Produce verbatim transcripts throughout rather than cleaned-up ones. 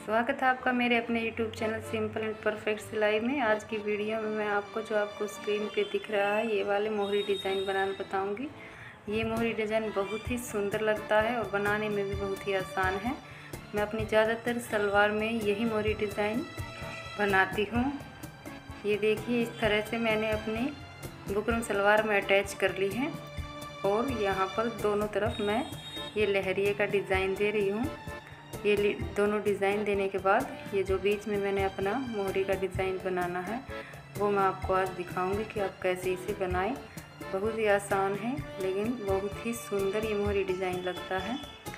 स्वागत है आपका मेरे अपने YouTube channel simple and perfect सिलाई में। आज की वीडियो में मैं आपको जो आपको स्क्रीन पे दिख रहा है ये वाले मोहरी डिज़ाइन बनाना बताऊंगी। ये मोहरी डिज़ाइन बहुत ही सुंदर लगता है और बनाने में भी बहुत ही आसान है। मैं अपनी ज़्यादातर सलवार में यही मोहरी डिज़ाइन बनाती हूँ। ये देखिए, इस तरह से मैंने अपनी बुकरम सलवार में अटैच कर ली है और यहाँ पर दोनों तरफ मैं ये लहरिए का डिज़ाइन दे रही हूँ। ये दोनों डिज़ाइन देने के बाद ये जो बीच में मैंने अपना मोहरी का डिज़ाइन बनाना है वो मैं आपको आज दिखाऊंगी कि आप कैसे इसे बनाएं। बहुत ही आसान है लेकिन बहुत ही सुंदर ये मोहरी डिज़ाइन लगता है।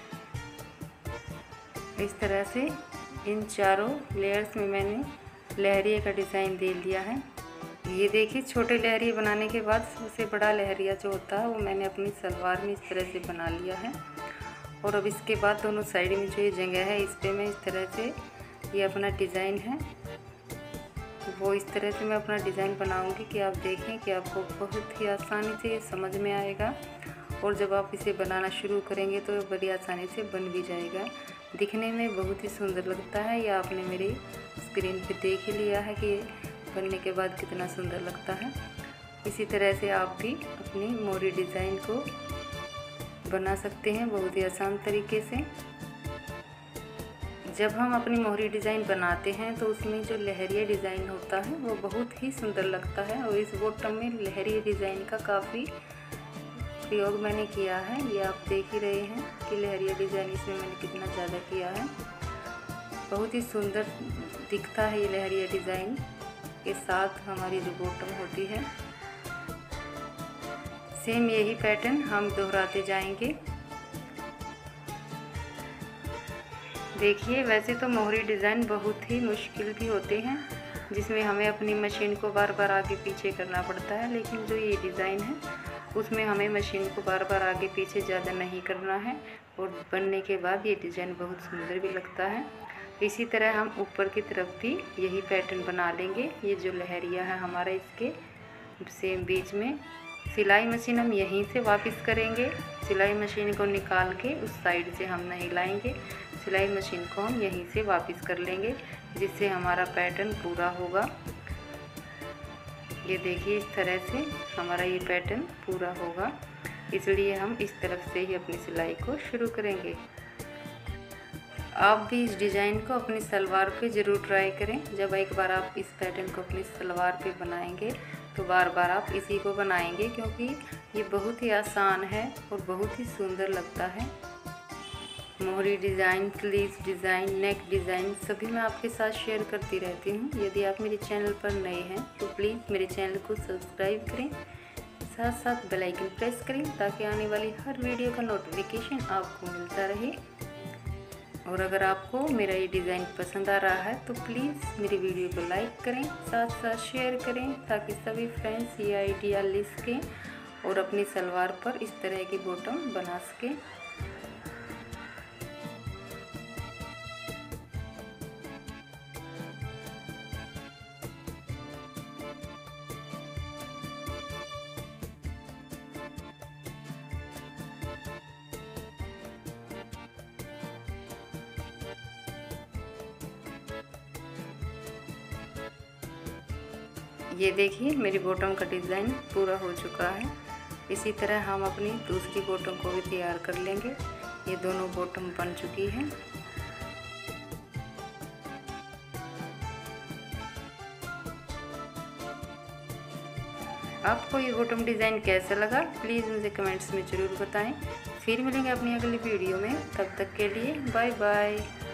इस तरह से इन चारों लेयर्स में मैंने लहरिए का डिज़ाइन दे लिया है। ये देखिए, छोटे लहरिए बनाने के बाद सबसे बड़ा लहरिया जो होता है वो मैंने अपनी सलवार में इस तरह से बना लिया है। और अब इसके बाद दोनों साइड में जो ये जगह है इस पर मैं इस तरह से ये अपना डिज़ाइन है वो इस तरह से मैं अपना डिज़ाइन बनाऊंगी कि आप देखें कि आपको बहुत ही आसानी से ये समझ में आएगा। और जब आप इसे बनाना शुरू करेंगे तो ये बड़ी आसानी से बन भी जाएगा। दिखने में बहुत ही सुंदर लगता है। ये आपने मेरी स्क्रीन पे देख ही लिया है कि बनने के बाद कितना सुंदर लगता है। इसी तरह से आप भी अपनी मोहरी डिज़ाइन को बना सकते हैं बहुत ही आसान तरीके से। जब हम अपनी मोहरी डिज़ाइन बनाते हैं तो उसमें जो लहरिया डिज़ाइन होता है वो बहुत ही सुंदर लगता है। और इस बॉटम में लहरिया डिज़ाइन का काफ़ी प्रयोग मैंने किया है। ये आप देख ही रहे हैं कि लहरिया डिज़ाइन इसमें मैंने कितना ज़्यादा किया है। बहुत ही सुंदर दिखता है ये लहरिया डिज़ाइन के साथ हमारी जो बॉटम होती है। सेम यही पैटर्न हम दोहराते जाएंगे। देखिए, वैसे तो मोहरी डिज़ाइन बहुत ही मुश्किल भी होते हैं जिसमें हमें अपनी मशीन को बार बार आगे पीछे करना पड़ता है, लेकिन जो ये डिज़ाइन है उसमें हमें मशीन को बार बार आगे पीछे ज़्यादा नहीं करना है और बनने के बाद ये डिज़ाइन बहुत सुंदर भी लगता है। इसी तरह हम ऊपर की तरफ भी यही पैटर्न बना लेंगे। ये जो लहरिया है हमारा, इसके सेम बीच में सिलाई मशीन हम यहीं से वापस करेंगे। सिलाई मशीन को निकाल के उस साइड से हम नहीं लाएंगे, सिलाई मशीन को हम यहीं से वापस कर लेंगे जिससे हमारा पैटर्न पूरा होगा। ये देखिए, इस तरह से हमारा ये पैटर्न पूरा होगा, इसलिए हम इस तरफ से ही अपनी सिलाई को शुरू करेंगे। आप भी इस डिज़ाइन को अपनी सलवार पे ज़रूर ट्राई करें। जब एक बार आप इस पैटर्न को अपनी सलवार पे बनाएंगे तो बार बार आप इसी को बनाएंगे, क्योंकि ये बहुत ही आसान है और बहुत ही सुंदर लगता है। मोहरी design, sleeves design, neck design सभी मैं आपके साथ शेयर करती रहती हूँ। यदि आप मेरे चैनल पर नए हैं तो प्लीज़ मेरे चैनल को सब्सक्राइब करें, साथ साथ बेल आइकन प्रेस करें ताकि आने वाली हर वीडियो का नोटिफिकेशन आपको मिलता रहे। और अगर आपको मेरा ये डिज़ाइन पसंद आ रहा है तो प्लीज़ मेरी वीडियो को लाइक करें, साथ साथ शेयर करें ताकि सभी फ्रेंड्स ये आइडिया ले सकें और अपनी सलवार पर इस तरह की बॉटम बना सकें। ये देखिए, मेरी बॉटम का डिज़ाइन पूरा हो चुका है। इसी तरह हम अपनी दूसरी बॉटम को भी तैयार कर लेंगे। ये दोनों बॉटम बन चुकी हैं। आपको ये बॉटम डिज़ाइन कैसा लगा प्लीज़ मुझे कमेंट्स में ज़रूर बताएं। फिर मिलेंगे अपनी अगली वीडियो में, तब तक के लिए बाय बाय।